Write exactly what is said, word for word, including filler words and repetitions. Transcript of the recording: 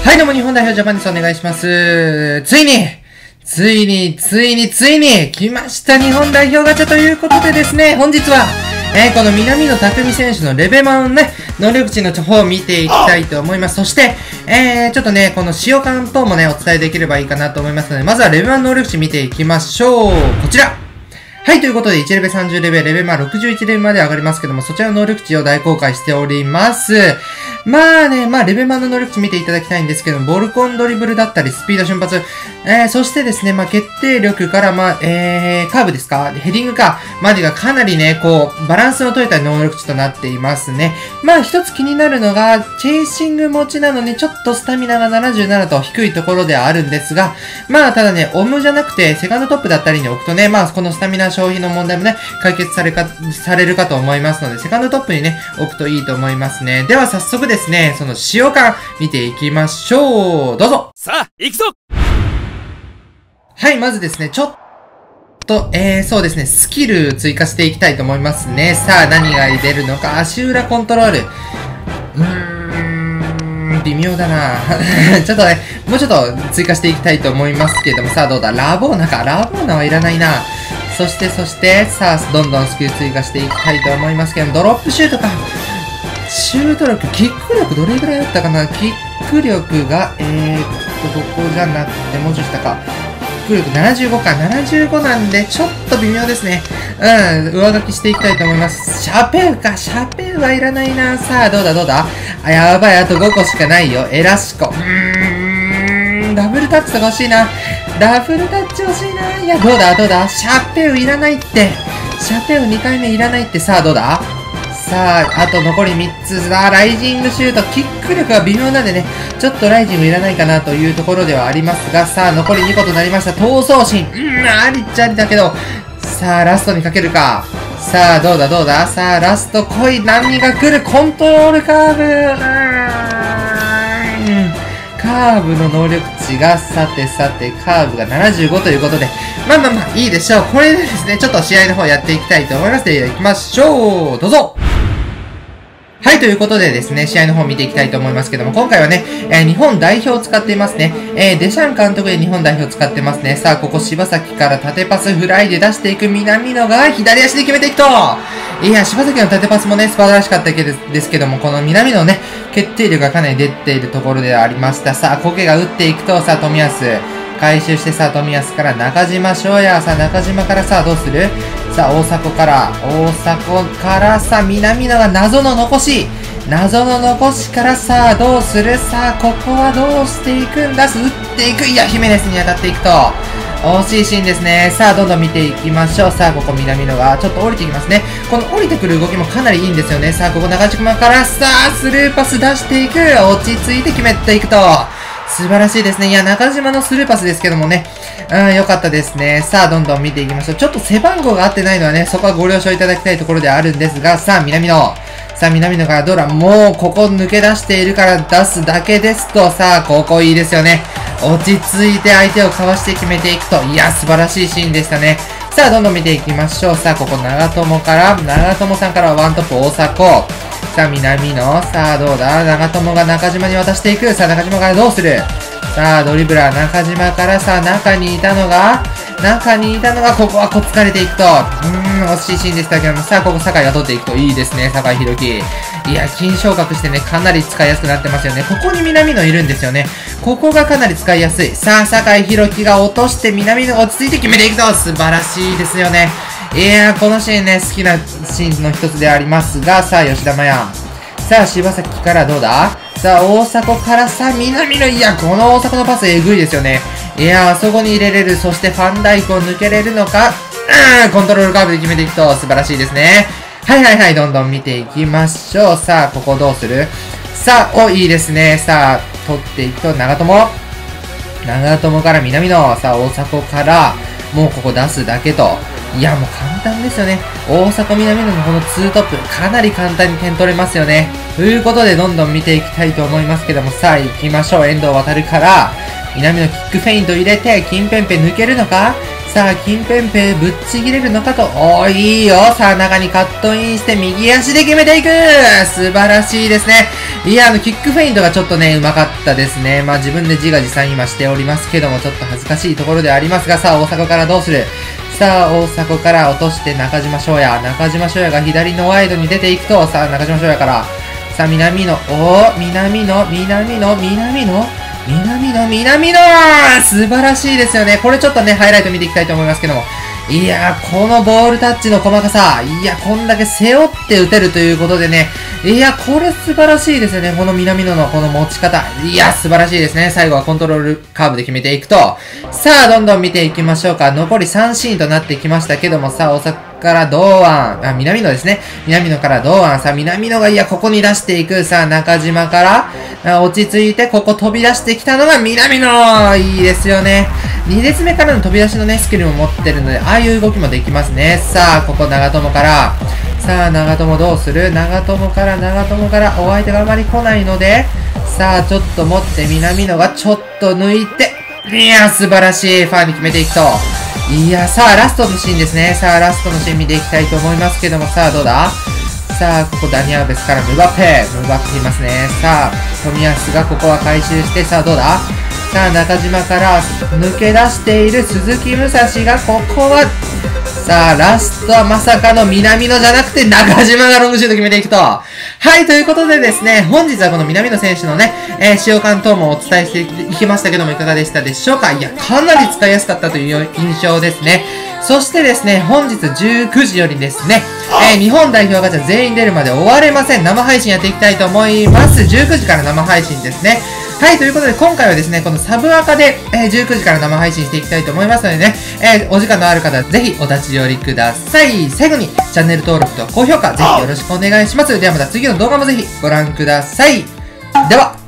はい、どうも日本代表ジャパンです。お願いします。ついに、ついに、ついに、ついに、来ました日本代表ガチャということでですね、本日は、えー、この南野拓実選手のレベマンね、能力値の方を見ていきたいと思います。そして、えー、ちょっとね、この使用感等もね、お伝えできればいいかなと思いますので、まずはレベマン能力値見ていきましょう。こちらはい、ということで、いちレベルさんじゅうレベル、レベルまあろくじゅういちレベルまで上がりますけども、そちらの能力値を大公開しております。まあね、まあレベルマンの能力値見ていただきたいんですけども、ボルコンドリブルだったり、スピード瞬発、えー、そしてですね、まあ決定力から、まあ、えー、カーブですかヘディングかまでがかなりね、こう、バランスの取れた能力値となっていますね。まあ一つ気になるのが、チェイシング持ちなのにちょっとスタミナがななじゅうななと低いところではあるんですが、まあただね、オムじゃなくて、セカンドトップだったりに置くとね、まあこのスタミナ消費の問題もね、解決されか、されるかと思いますので、セカンドトップにね、置くといいと思いますね。では早速ですね、その使用感、見ていきましょう。どうぞ。 さあ、行くぞ。 はい、まずですね、ちょっと、えー、そうですね、スキル追加していきたいと思いますね。さあ、何が出るのか。足裏コントロール。うーん、微妙だなちょっとね、もうちょっと追加していきたいと思いますけれども、さあ、どうだ。ラボーナか。ラボーナはいらないな。そして、そして、さあ、どんどんスキル追加していきたいと思いますけども、ドロップシュートか。シュート力、キック力どれぐらいだったかな。キック力が、えーっと、ここじゃなくて、もうちょっと下か。キック力ななじゅうごか。ななじゅうごなんで、ちょっと微妙ですね。うん、上書きしていきたいと思います。シャペウか。シャペウはいらないな。さあ、どうだどうだあ、やばい。あとごこしかないよ。エラシコ。うーん、ダブルタッチとか欲しいな。ダブルタッチ欲しいな。いや、どうだどうだシャペウいらないって。シャペウにかいめいらないって。さあ、どうださあ、あと残りみっつ。さあ、ライジングシュート。キック力が微妙なんでね、ちょっとライジングいらないかなというところではありますが、さあ、残りにことなりました。闘争心。うん、ありっちゃありだけど、さあ、ラストにかけるか。さあ、どうだどうださあ、ラスト来い。波が来る。コントロールカーブ。うーん。カーブの能力値が、さてさて、カーブがななじゅうごということで、まあまあまあ、いいでしょう。これでですね、ちょっと試合の方やっていきたいと思います。では行きましょう。どうぞ。はい、ということでですね、試合の方見ていきたいと思いますけども、今回はね、えー、日本代表を使っていますね。えー、デシャン監督で日本代表を使ってますね。さあ、ここ柴崎から縦パスフライで出していく南野が左足で決めていくと、いや、柴崎の縦パスもね、素晴らしかったけどですけども、この南野のね、決定力がかなり出ているところではありました。さあ、コケが打っていくと、さあ、冨安。回収してさあ、冨安から中島翔也。さあ、中島からさあ、どうするさあ、大迫から、大迫からさあ、南野が謎の残し。謎の残しからさあ、どうするさあ、ここはどうしていくんだ打っていく。いや、ヒメネスに当たっていくと。惜しいシーンですね。さあ、どんどん見ていきましょう。さあ、ここ南野がちょっと降りていきますね。この降りてくる動きもかなりいいんですよね。さあ、ここ中島からさあ、スルーパス出していく。落ち着いて決めていくと。素晴らしいですね。いや、中島のスルーパスですけどもね。うん、良かったですね。さあ、どんどん見ていきましょう。ちょっと背番号が合ってないのはね、そこはご了承いただきたいところではあるんですが、さあ、南野。さあ、南野からドラ、もう、ここ抜け出しているから出すだけですと、さあ、ここいいですよね。落ち着いて相手をかわして決めていくと。いや、素晴らしいシーンでしたね。さあ、どんどん見ていきましょう。さあ、ここ長友から、長友さんからワントップ大迫。さあ、南野。さあ、どうだ長友が中島に渡していく。さあ、中島からどうするさあ、ドリブラー、中島からさあ、中にいたのが、中にいたのが、ここはこつかれていくと。うーん、惜しいシーンでしたけども、さあ、ここ、酒井が取っていくといいですね、酒井宏樹。いや、金昇格してね、かなり使いやすくなってますよね。ここに南野いるんですよね。ここがかなり使いやすい。さあ、酒井宏樹が落として、南野が落ち着いて決めていくと。素晴らしいですよね。いやー、このシーンね、好きなシーンの一つでありますが、さあ、吉田麻也。さあ、柴崎からどうださあ、大迫からさあ、南野。いや、この大迫のパスえぐいですよね。いやー、あそこに入れれる。そして、ファンダイクを抜けれるのかうーん、コントロールカーブで決めていくと、素晴らしいですね。はいはいはい、どんどん見ていきましょう。さあ、ここどうするさあ、お、いいですね。さあ、取っていくと、長友。長友から南野。さあ、大迫から、もうここ出すだけと。いや、もう簡単ですよね。大迫南野のこのツートップ、かなり簡単に点取れますよね。ということで、どんどん見ていきたいと思いますけども、さあ、行きましょう。遠藤航から、南野キックフェイント入れて、金ペンペン抜けるのかさあ、金ペンペぶっちぎれるのかと。おー、いいよ。さあ、中にカットインして右足で決めていく。素晴らしいですね。いや、あの、キックフェイントがちょっとね、うまかったですね。まあ、自分で自画自賛今しておりますけども、ちょっと恥ずかしいところではありますが、さあ、大迫からどうする？さあ、大迫から落として中島翔也。中島翔也が左のワイドに出ていくと、さあ、中島翔也から、さあ、南野、おー、南野、南野、南野、南野、南野素晴らしいですよね。これちょっとね、ハイライト見ていきたいと思いますけども。いやー、このボールタッチの細かさ。いや、こんだけ背負って打てるということでね。いや、これ素晴らしいですよね。この南野のこの持ち方。いや、素晴らしいですね。最後はコントロールカーブで決めていくと。さあ、どんどん見ていきましょうか。残りさんシーンとなってきましたけども、さあ、大阪から堂安。あ、南野ですね。南野から堂安。さあ、南野が、いや、ここに出していく。さあ、中島から、あ落ち着いて、ここ飛び出してきたのが南野いいですよね。に列目からの飛び出しのね、スキルも持ってるので、ああいう動きもできますね。さあ、ここ長友から、さあ、長友どうする？長友から、長友から、お相手があまり来ないので、さあ、ちょっと持って南野がちょっと抜いて、いや、素晴らしい。ファーに決めていくと。いや、さあ、ラストのシーンですね。さあ、ラストのシーン見ていきたいと思いますけども、さあ、どうだ？さあ、ここダニアルベスからムバッペ。ムバッペいますね。さあ、冨安がここは回収して、さあ、どうだ？さあ、中島から抜け出している鈴木武蔵が、ここは、さあ、ラストはまさかの南野じゃなくて中島がロングシュート決めていくと。はい、ということでですね、本日はこの南野選手のね、えー、使用感等もお伝えしていきましたけども、いかがでしたでしょうか？いや、かなり使いやすかったという印象ですね。そしてですね、本日じゅうくじよりですね、えー、日本代表ガチャ全員出るまで終われません。生配信やっていきたいと思います。じゅうくじから生配信ですね。はい、ということで今回はですね、このサブアカで、えー、じゅうくじから生配信していきたいと思いますのでね、えー、お時間のある方はぜひお立ち寄りください。最後にチャンネル登録と高評価ぜひよろしくお願いします。ではまた次の動画もぜひご覧ください。では。